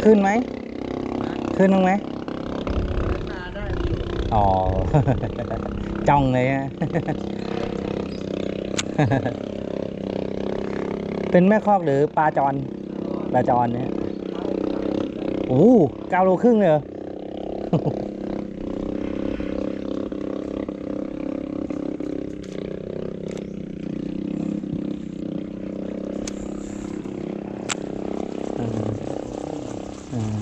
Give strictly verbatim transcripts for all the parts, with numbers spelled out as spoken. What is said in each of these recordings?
ขึ้นไหมขึ้นบ้างไหมอ๋อ จ้องเลยฮะ เป็นแม่คอกหรือปลาจรปลาจรเนี่ยโอ้เก้าโลครึ่งเลยเหรอ อืม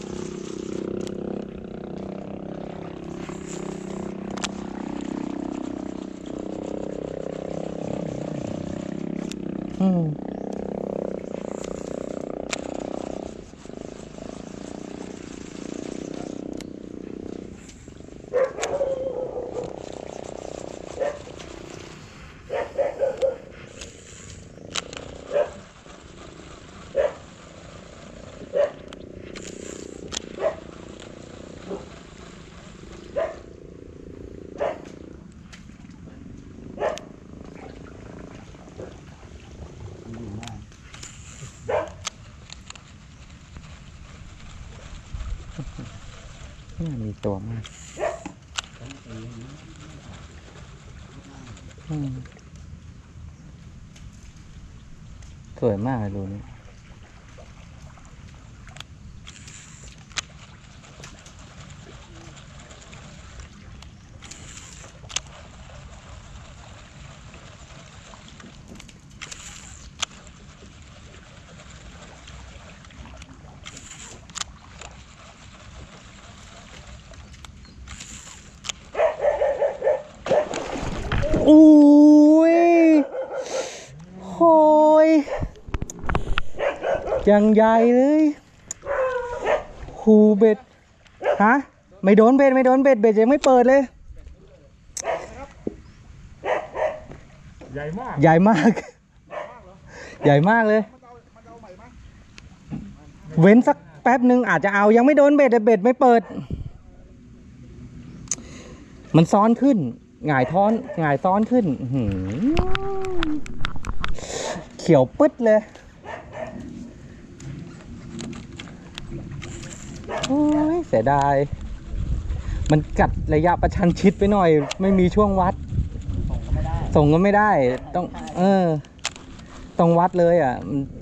อืมน่ามีตัวมากอืมสวยมากเลยดูนี่อุ้ยโหยยังใหญ่เลยหูเบ็ดฮะไม่โดนเบ็ดไม่โดนเบ็ดเบ็ดยังไม่เปิดเลยใหญ่มากใหญ่มากใหญ่มากเลยเว้นสักแป๊บหนึ่งอาจจะเอายังไม่โดนเบ็ดแต่เบ็ดไม่เปิดมันซ้อนขึ้นหงายท้อนหงายซ้อนขึ้นหืเขียวปึ๊ดเลยโอ้ยเสียดายมันกัดระยะประชันชิดไปหน่อยไม่มีช่วงวัดส่งก็ไม่ได้ต้องเออต้องวัดเลยอ่ะ